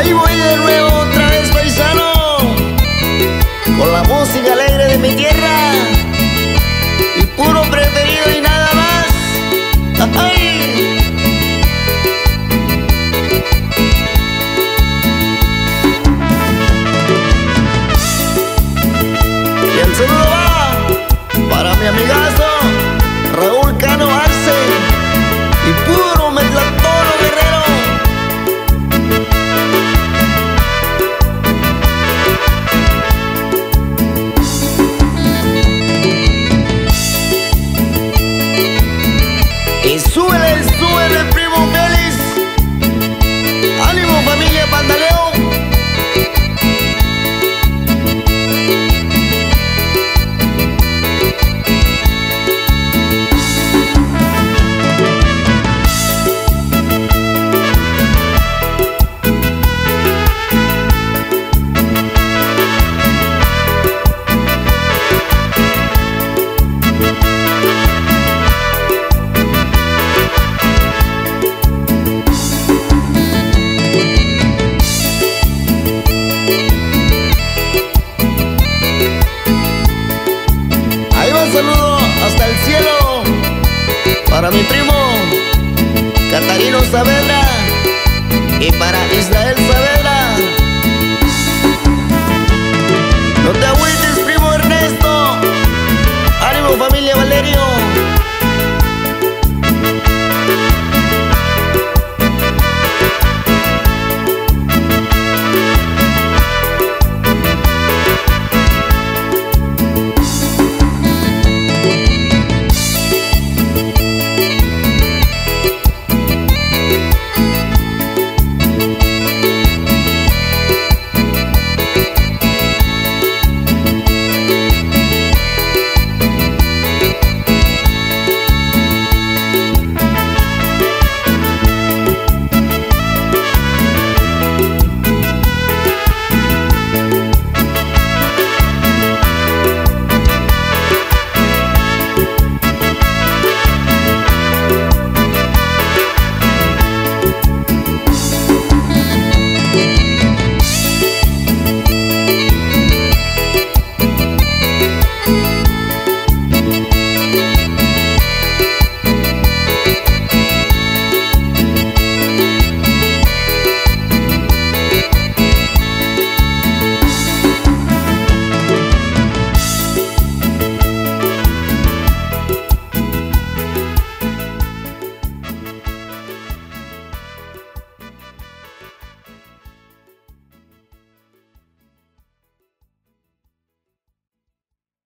Aquí voy de nuevo otra vez, paisano, con la música alegre de mi tierra y puro preferido y nada más. ¡Ay! Y el saludo va para mi amigazo Raúl Cano Arce y puro Metlatoro Guerrero. Y súbele, súbele, primo Félix. Ánimo, familia Pantaleón. Saludo hasta el cielo para mi primo Catarino Saavedra y para Israel Saavedra. No te agüites, primo Ernesto. Ánimo, familia Valerio.